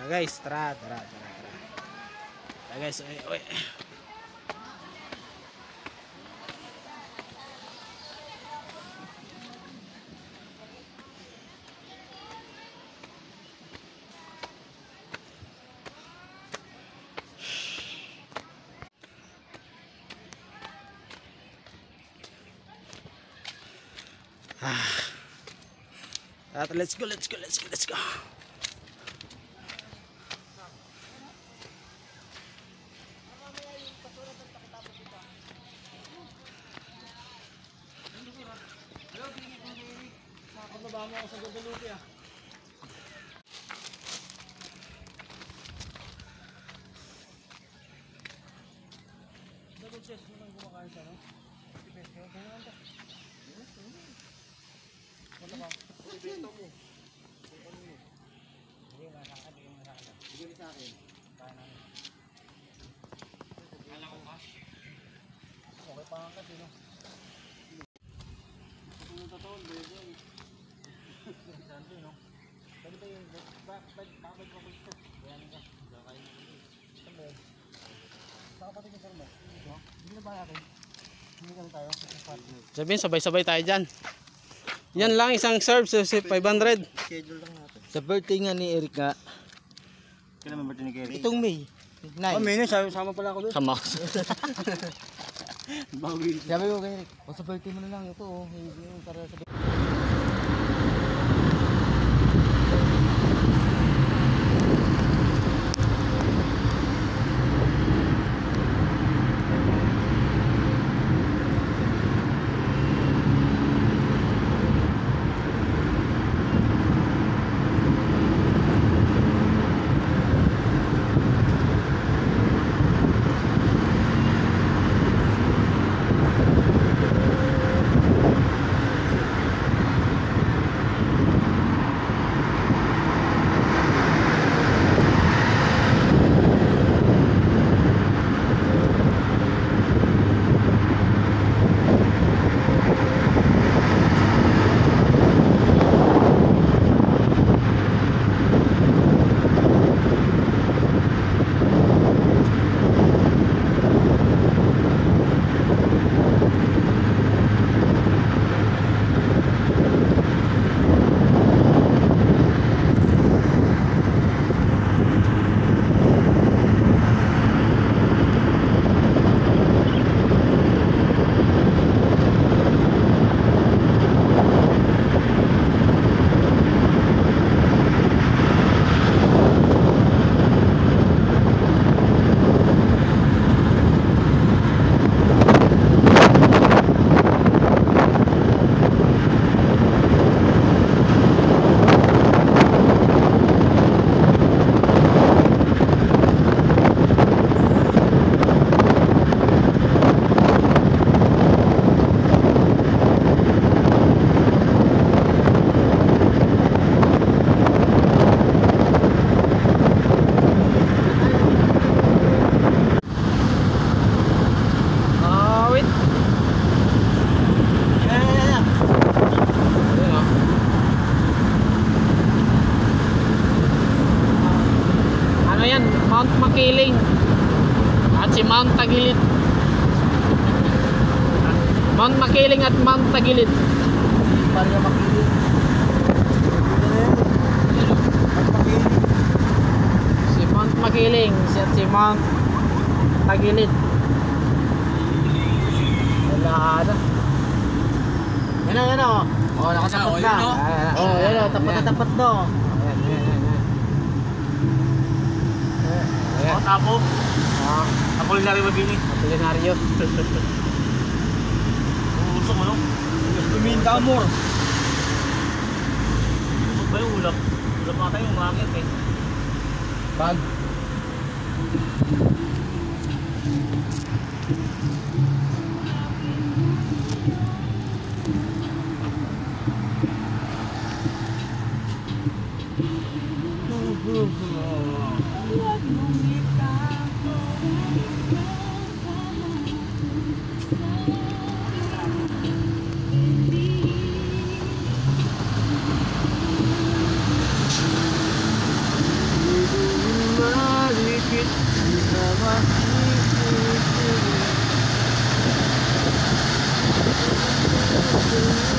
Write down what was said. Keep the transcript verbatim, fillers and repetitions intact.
Tara guys, tara, tara, tara, tara. Tara guys, uy, uy. Ah. At let's go, let's go, let's go, let's go. Nakakababa mo ako sa Guadalupe ah. Double chest mo nang kumakain siya, no? Tipes ko, kaya naman to. Wala ba? Ibenta mo. Hindi mo sa akin, hindi mo sa akin. Hindi mo sa akin. Kaya namin. Kala ko cash. Okay pa nga kasi, no? Tulog na taon, bebe. Santo, no? Pwede ba yung babag ko gusto? Bayanin ka. Kakain mo ko. Saan ba yun? Saka pati ka sarma. Hindi na ba natin? Hindi ka na tayo. Sabihin, sabay-sabay tayo dyan. Yan lang, isang serve sa five hundred. Schedule lang natin. Sa birthday nga ni Eric nga. Kailan may birthday ni Eric? Itong May. Oh, May na, sama pala ako doon. Sama. Bawil. Sabi ko kay Eric, o sa birthday mo na lang ito. Oh. Para sa Mount Makiling at si Mount Tagilid. Mount Makiling at Mount Tagilid. Maria Makiling. Si Mount Makiling at si Mount Tagilid. Wala na. Yan o, yan o. O, nakatapat na. O, yan o, tapat na tapat na. Ayan, ayan, ayan. Oh, tapo. Ah, Apolinaryo Mabini. Apolinaryo. Gusto mo, no? Tuminta amor. Gusto ba yung ulap? Ulap nga tayo, umakit eh. Bag. Thank you.